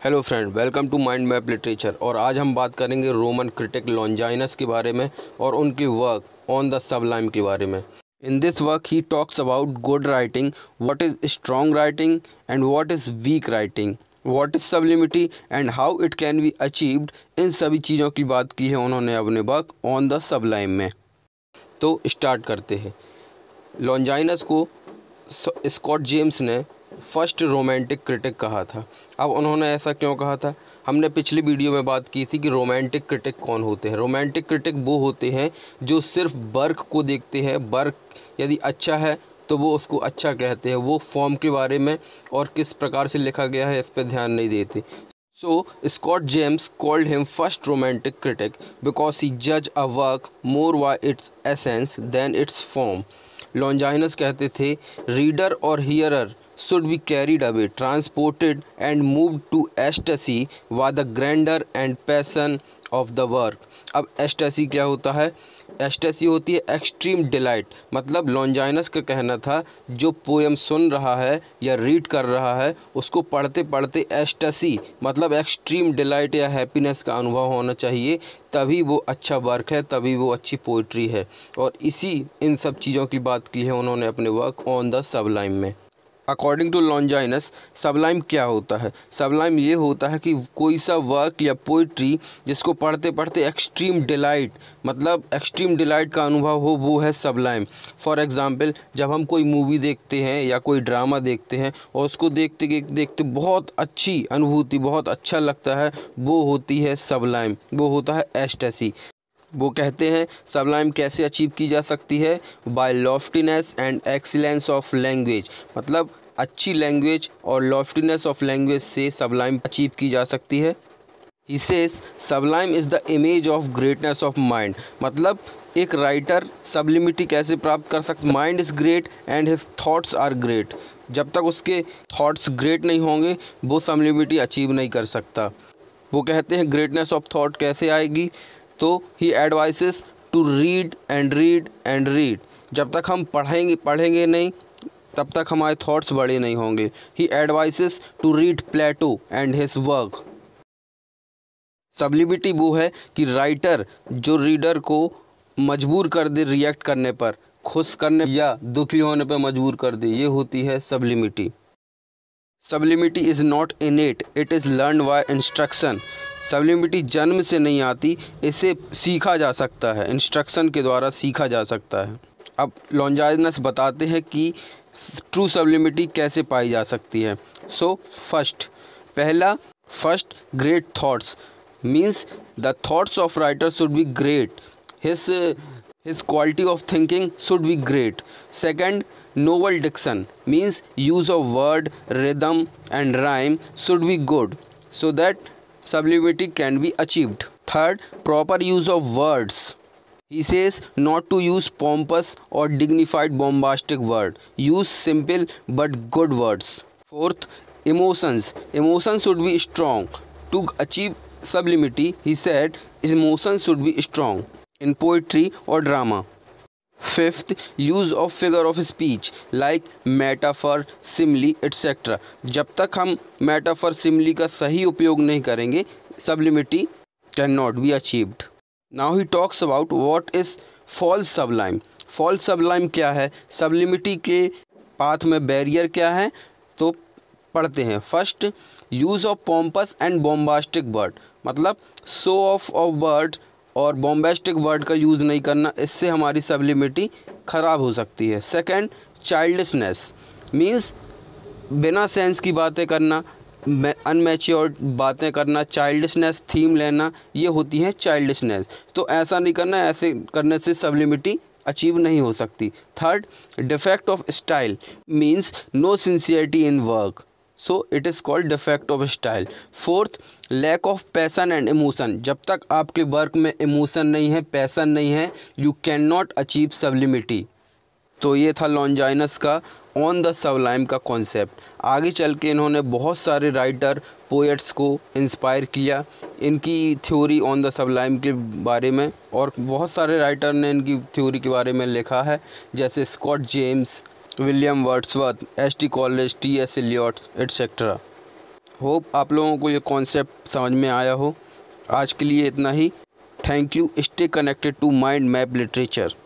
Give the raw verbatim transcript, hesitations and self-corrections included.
Hello friend, welcome to mind map literature. और आज हम बात करेंगे रोमन क्रिटिक लॉन्जाइनस के बारे में और उनकी वर्क ऑन द सबलाइम के बारे में। In this work he talks about good writing, what is strong writing and what is weak writing, what is sublimity and how it can be achieved. इन सभी चीज़ों की बात की है उन्होंने अपने वर्क ऑन द सबलाइम में। तो स्टार्ट करते हैं। लॉन्जाइनस को स्कॉट जेम्स ने फर्स्ट रोमांटिक क्रिटिक कहा था। अब उन्होंने ऐसा क्यों कहा था? हमने पिछली वीडियो में बात की थी कि रोमांटिक क्रिटिक कौन होते हैं। रोमांटिक क्रिटिक वो होते हैं जो सिर्फ वर्क को देखते हैं, वर्क यदि अच्छा है तो वो उसको अच्छा कहते हैं, वो फॉर्म के बारे में और किस प्रकार से लिखा गया है इस पर ध्यान नहीं देते। So, Scott James called him first romantic critic because he judged a work more by its essence than its form. लॉन्जाइनस कहते थे, रीडर और hearer should be carried away, transported and moved to ecstasy by the grandeur and passion of the work. अब ecstasy क्या होता है? ecstasy होती है extreme delight. मतलब लॉन्जाइनस का कहना था जो पोएम सुन रहा है या रीड कर रहा है उसको पढ़ते पढ़ते ecstasy मतलब एक्सट्रीम डिलाइट या हैप्पीनेस का अनुभव होना चाहिए, तभी वो अच्छा वर्क है, तभी वो अच्छी पोइट्री है। और इसी इन सब चीज़ों की बात की है उन्होंने अपने वर्क ऑन द सबलाइम में। अकॉर्डिंग टू लॉन्जाइनस, सबलाइम क्या होता है? सबलाइम ये होता है कि कोई सा वर्क या पोइट्री जिसको पढ़ते पढ़ते एक्सट्रीम डिलाइट मतलब एक्सट्रीम डिलाइट का अनुभव हो, वो है सबलाइम। फॉर एग्ज़ाम्पल, जब हम कोई मूवी देखते हैं या कोई ड्रामा देखते हैं और उसको देखते देखते बहुत अच्छी अनुभूति, बहुत अच्छा लगता है, वो होती है सबलाइम, वो होता है एस्टेसी। वो कहते हैं सबलाइम कैसे अचीव की जा सकती है? By loftiness and excellence of language. मतलब अच्छी लैंग्वेज और लॉफ्टीनेस ऑफ लैंग्वेज से सबलाइम अचीव की जा सकती है। He says sublime is the image of greatness of mind. मतलब एक राइटर सब्लिमिटी कैसे प्राप्त कर सकता? Mind is great and his thoughts are great. जब तक उसके थॉट्स ग्रेट नहीं होंगे वो सब्लिमिटी अचीव नहीं कर सकता। वो कहते हैं ग्रेटनेस ऑफ थॉट कैसे आएगी? तो he advises to read and read and read. जब तक हम पढ़ेंगे पढ़ेंगे नहीं तब तक हमारे थॉट्स बड़े नहीं होंगे। He advises to read Plato and his work. Sublimity वो है कि राइटर जो रीडर को मजबूर कर दे रिएक्ट करने पर, खुश करने या दुखी होने पर मजबूर कर दे, ये होती है sublimity. Sublimity is not innate, it is learn by instruction. Sublimity जन्म से नहीं आती, इसे सीखा जा सकता है, इंस्ट्रक्शन के द्वारा सीखा जा सकता है। अब लॉन्जाइनस बताते हैं कि ट्रू सब्लिमिटी कैसे पाई जा सकती है। सो फर्स्ट, पहला first great thoughts means the thoughts of writer should be great, his his quality of thinking should be great. Second, novel diction means use of word, rhythm and rhyme should be good so that sublimity can be achieved. Third, proper use of words. He says not to use pompous or dignified bombastic word. Use simple but good words. Fourth, emotions. Emotions should be strong. To achieve sublimity, he said, emotions should be strong in poetry or drama. Fifth, use of figure of speech like metaphor, simile, et cetera. जब तक हम metaphor, simile का सही उपयोग नहीं करेंगे, sublimity cannot be achieved. Now he talks about what is false sublime. False sublime क्या है? Sublimity के पाथ में बैरियर क्या है? तो पढ़ते हैं। First, use of pompous and bombastic word, मतलब शो ऑफ ऑफ वर्ड्स और बॉम्बेस्टिक वर्ड का यूज़ नहीं करना, इससे हमारी सब्लिमिटी ख़राब हो सकती है। सेकंड, चाइल्डिशनेस मीन्स बिना सेंस की बातें करना, अनमैच्योर्ड बातें करना, चाइल्डिशनेस थीम लेना, ये होती है चाइल्डिशनेस। तो ऐसा नहीं करना, ऐसे करने से सब्लिमिटी अचीव नहीं हो सकती। Third, defect of style means no sincerity in work, so it is called defect of style. Fourth, lack of passion and emotion. जब तक आपके वर्क में इमोशन नहीं है, पैसन नहीं है, you can not achieve sublimity. तो ये था लॉन्जाइनस का ऑन द सबलाइम का कॉन्सेप्ट। आगे चल के इन्होंने बहुत सारे राइटर, पोएट्स को इंस्पायर किया इनकी थ्योरी ऑन द सबलाइम के बारे में, और बहुत सारे राइटर ने इनकी थ्योरी के बारे में लिखा है, जैसे Scott James, William Wordsworth, S T Coleridge, T S Eliot etcetera. Hope आप लोगों को ये कॉन्सेप्ट समझ में आया हो। आज के लिए इतना ही। Thank you. Stay connected to mind map literature.